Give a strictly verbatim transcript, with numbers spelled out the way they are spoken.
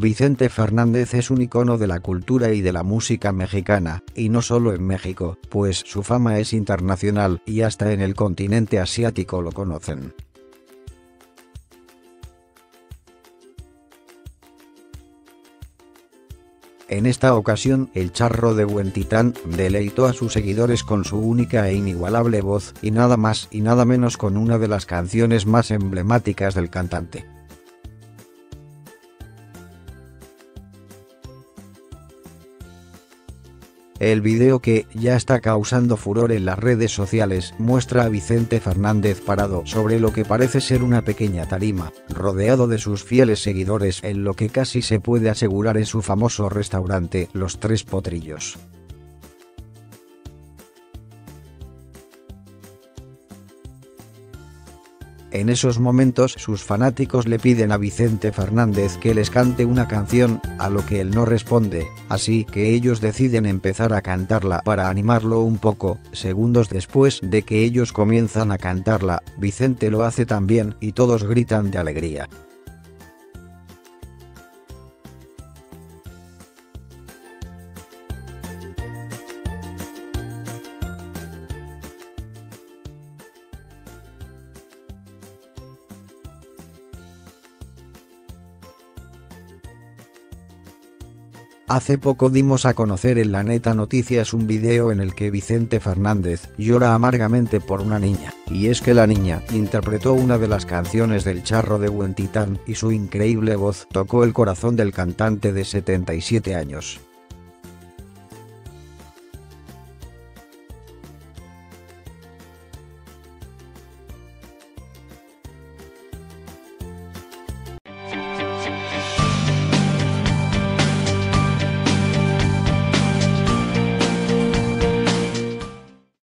Vicente Fernández es un icono de la cultura y de la música mexicana, y no solo en México, pues su fama es internacional y hasta en el continente asiático lo conocen. En esta ocasión, el Charro de Huentitán deleitó a sus seguidores con su única e inigualable voz, y nada más y nada menos con una de las canciones más emblemáticas del cantante. El video, que ya está causando furor en las redes sociales, muestra a Vicente Fernández parado sobre lo que parece ser una pequeña tarima, rodeado de sus fieles seguidores en lo que casi se puede asegurar es su famoso restaurante Los Tres Potrillos. En esos momentos sus fanáticos le piden a Vicente Fernández que les cante una canción, a lo que él no responde, así que ellos deciden empezar a cantarla para animarlo un poco. Segundos después de que ellos comienzan a cantarla, Vicente lo hace también y todos gritan de alegría. Hace poco dimos a conocer en La Neta Noticias un video en el que Vicente Fernández llora amargamente por una niña, y es que la niña interpretó una de las canciones del Charro de Huentitán y su increíble voz tocó el corazón del cantante de setenta y siete años.